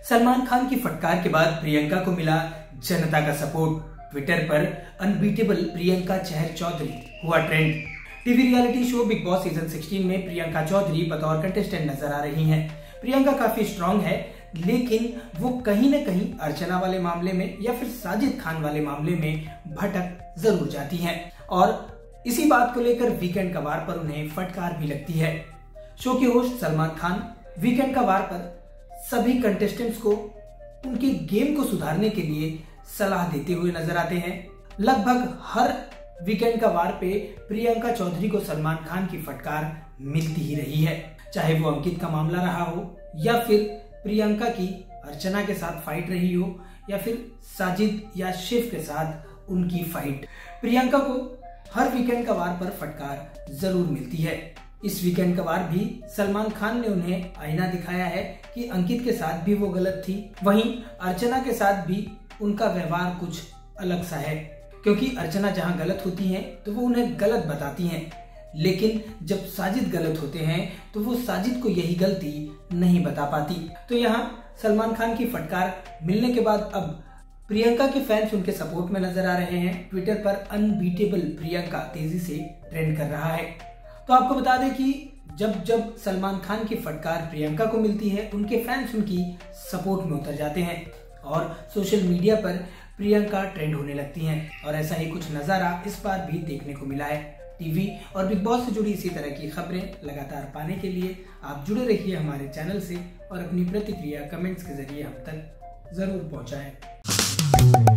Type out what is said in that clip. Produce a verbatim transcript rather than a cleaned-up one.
सलमान खान की फटकार के बाद प्रियंका को मिला जनता का सपोर्ट। ट्विटर पर अनबीटेबल प्रियंका चहर चौधरी हुआ trend. TV reality show Bigg Boss season सोलह में प्रियंका चौधरी बतौर कंटेस्टेंट नजर आ रही हैं। प्रियंका काफी स्ट्रांग है, लेकिन वो कहीं न कहीं अर्चना वाले मामले में या फिर साजिद खान वाले मामले में भटक जरूर जाती हैं और इसी बात को लेकर वीकेंड का वार पर उन्हें फटकार भी लगती है। शो के होस्ट सलमान खान वीकेंड का वार पर सभी कंटेस्टेंट्स को उनके गेम को सुधारने के लिए सलाह देते हुए नजर आते हैं। लगभग हर वीकेंड का वार पे प्रियंका चौधरी को सलमान खान की फटकार मिलती ही रही है, चाहे वो अंकित का मामला रहा हो या फिर प्रियंका की अर्चना के साथ फाइट रही हो या फिर साजिद या शिव के साथ उनकी फाइट। प्रियंका को हर वीकेंड का वार पर फटकार जरूर मिलती है। इस वीकेंड का वार भी सलमान खान ने उन्हें आईना दिखाया है कि अंकित के साथ भी वो गलत थी, वहीं अर्चना के साथ भी उनका व्यवहार कुछ अलग सा है, क्योंकि अर्चना जहां गलत होती हैं तो वो उन्हें गलत बताती हैं, लेकिन जब साजिद गलत होते हैं तो वो साजिद को यही गलती नहीं बता पाती। तो यहाँ सलमान खान की फटकार मिलने के बाद अब प्रियंका के फैंस उनके सपोर्ट में नजर आ रहे हैं। ट्विटर पर अनबीटेबल प्रियंका तेजी से ट्रेंड कर रहा है। तो आपको बता दें कि जब जब सलमान खान की फटकार प्रियंका को मिलती है, उनके फैंस उनकी सपोर्ट में उतर जाते हैं और सोशल मीडिया पर प्रियंका ट्रेंड होने लगती हैं। और ऐसा ही कुछ नजारा इस बार भी देखने को मिला है। टीवी और बिग बॉस से जुड़ी इसी तरह की खबरें लगातार पाने के लिए आप जुड़े रहिए हमारे चैनल से और अपनी प्रतिक्रिया कमेंट्स के जरिए हम तक जरूर पहुंचाएं।